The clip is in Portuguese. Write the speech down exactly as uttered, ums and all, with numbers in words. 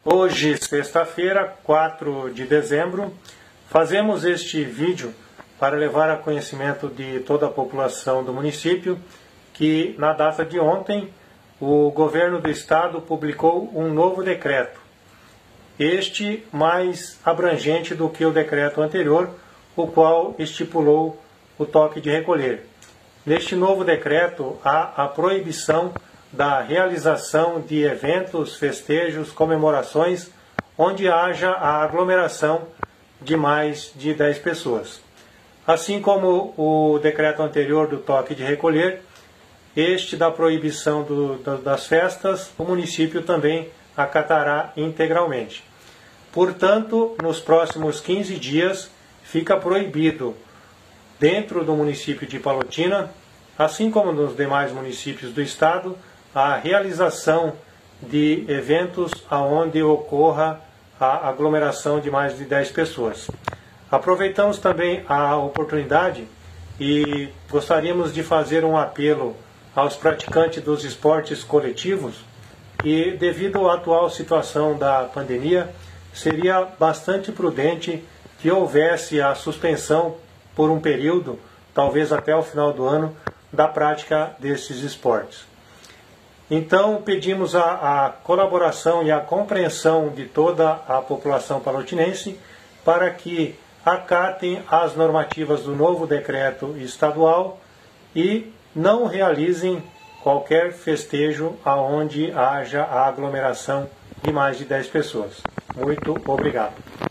Hoje, sexta-feira, quatro de dezembro, fazemos este vídeo para levar a conhecimento de toda a população do município que, na data de ontem, o governo do estado publicou um novo decreto. Este mais abrangente do que o decreto anterior, o qual estipulou o toque de recolher. Neste novo decreto, há a proibição da realização de eventos, festejos, comemorações, onde haja a aglomeração de mais de dez pessoas. Assim como o decreto anterior do toque de recolher, este da proibição do, do, das festas, o município também acatará integralmente. Portanto, nos próximos quinze dias, fica proibido, dentro do município de Palotina, assim como nos demais municípios do estado, a realização de eventos onde ocorra a aglomeração de mais de dez pessoas. Aproveitamos também a oportunidade e gostaríamos de fazer um apelo aos praticantes dos esportes coletivos e, devido à atual situação da pandemia, seria bastante prudente que houvesse a suspensão por um período, talvez até o final do ano, da prática desses esportes. Então, pedimos a, a colaboração e a compreensão de toda a população palotinense para que acatem as normativas do novo decreto estadual e não realizem qualquer festejo aonde haja a aglomeração de mais de dez pessoas. Muito obrigado.